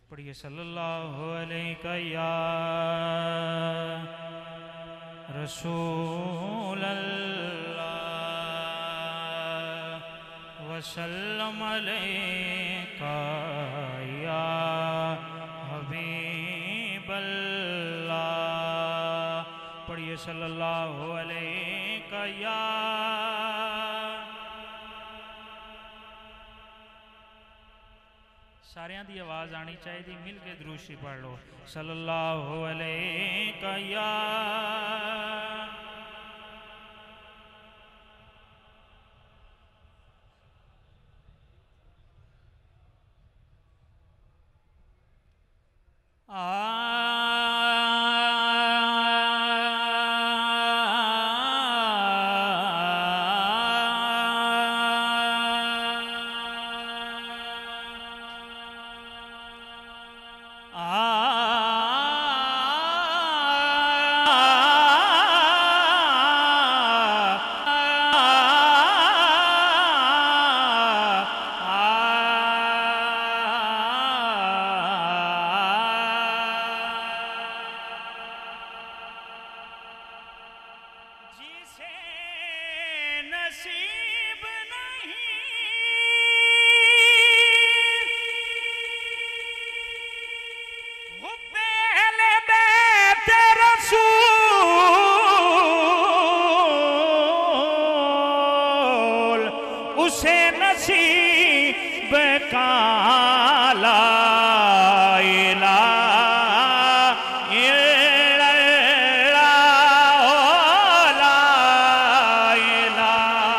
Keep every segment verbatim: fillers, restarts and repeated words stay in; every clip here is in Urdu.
پڑھیے صلی اللہ علیہ یا رسول اللہ وسلم علیہ یا حبیب اللہ پڑھیے صلی اللہ علیہ یا ساریاں دی آواز آنی چاہیے دی مل کے درود شریف پڑھ لو صلی اللہ علیہ یا اسے نصیب کا لا الہ الا اللہ لا الہ.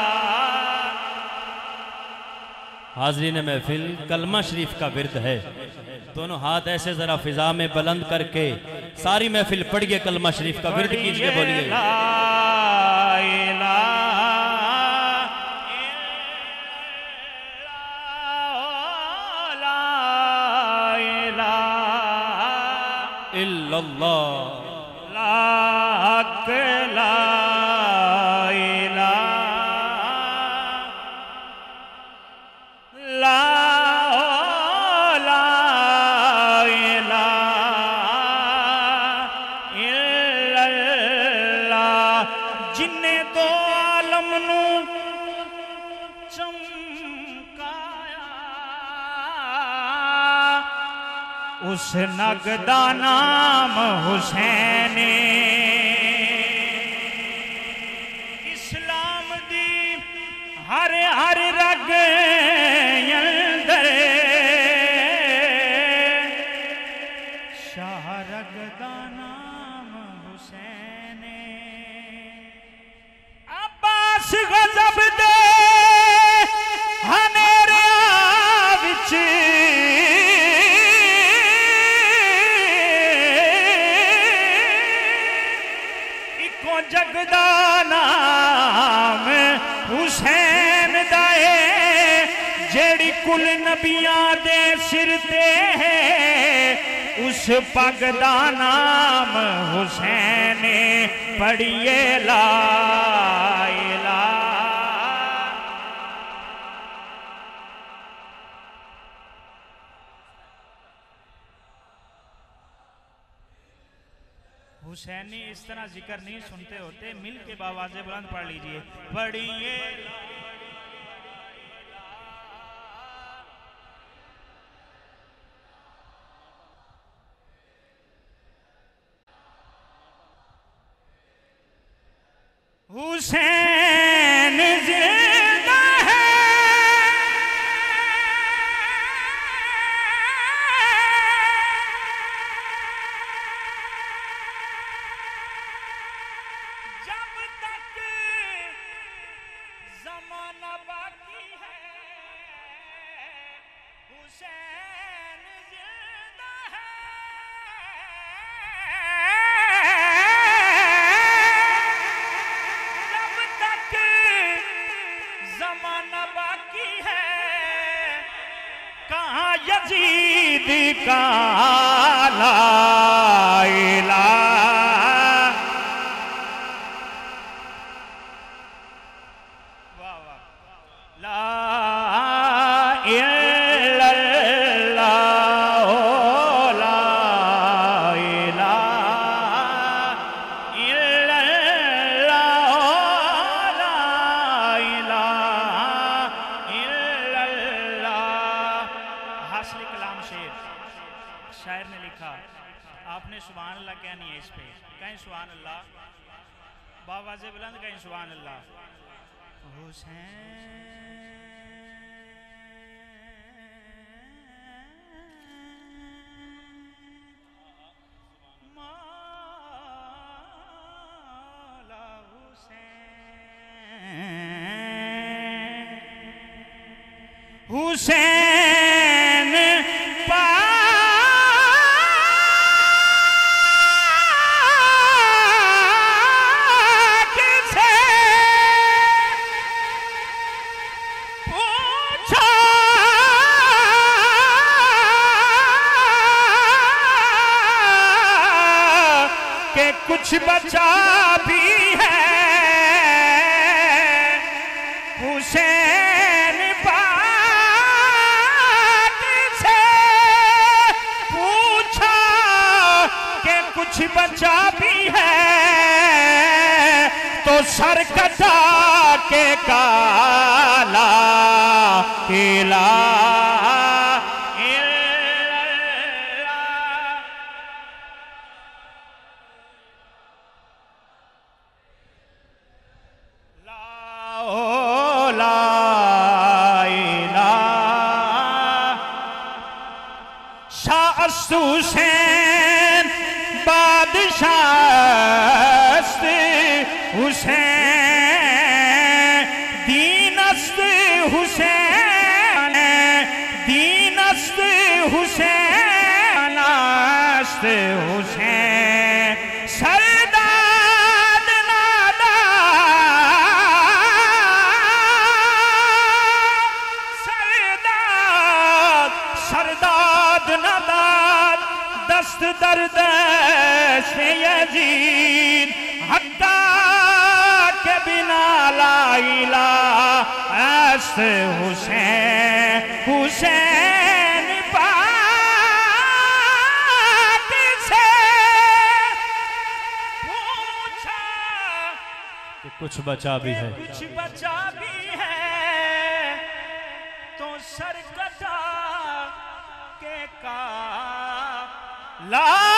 حاضرین محفل کلمہ شریف کا ورد ہے. دونوں ہاتھ ایسے ذرا فضا میں بلند کر کے ساری محفل پڑھئے کلمہ شریف کا ورد کیجئے بولیے لا الہ الا اللہ لا حق لا الہ لا لا الہ الا اللہ. جن نے دو عالم نو چمکایا اس نگ دا نام حسین. اسلام دی ہر ہر رگ اندر شاہ رگ دا نام حسین. عباس غضب دے ہنیریاں وچ جگ دا نام حسین دائے جیڑی کل نبیاں دے سر تے ہے اس پگ دا نام حسین. پڑھئے لا الہ حسینی اس طرح ذکر نہیں سنتے ہوتے. مل کے باوازیں بلند پڑھ لیجئے. پڑھئے حسین زندہ ہے جب تک زمانہ باقی ہے حسین زندہ ہے. جب تک زمانہ باقی ہے کہاں یزید کا لا الہ لا الا اللہ शेर शायर ने लिखा, आपने सुभान अल्लाह कहनी है इस पे, कहीं सुभान अल्लाह, बावाज़े बुलंद कहीं सुभान अल्लाह। हुसैन मौला हुसैन, हुसैन पाक से पूछो कि कुछ बचा भी है, हुसैन पाक से पूछा कि कुछ बचा भी है, तो सर कटा के काला इला हुसैन बादशाह हुसैन दीनस्त हुसैन दीनस्त हुसैन नास्त हुसैन सरदाद नादा सरदाद सरदाद नादा दस्त दर्द से यजीद हत्ता के बिना ला इलाहा हुसैन हुसैन पाक से पूछा कि कुछ बचा भी है, कुछ बचा भी है, तो सर कटा के का ला